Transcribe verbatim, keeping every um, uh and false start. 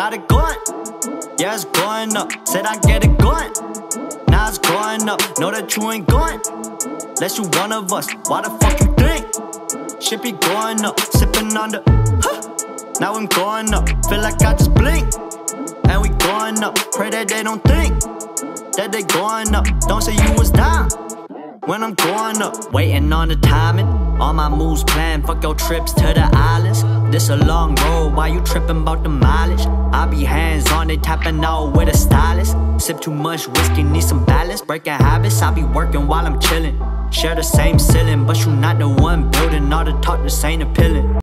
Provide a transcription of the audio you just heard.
got it going. Yeah, it's going up. Said I get it going. Now it's going up. Know that you ain't going. Unless you one of us. Why the fuck you think? Shit be going up. Sipping on the huh. Now I'm going up. Feel like I just blink. And we going up. Pray that they don't think that they going up. Don't say you was down when I'm going up. Waiting on the timing. All my moves planned. Fuck your trips to the islands. This a long road. Why you tripping about the mileage? I be hands on it, tapping out with a stylist. Sip too much whiskey, need some balance. Breaking habits, I be working while I'm chilling. Share the same ceiling, but you not the one building. All the talk, this ain't appealing.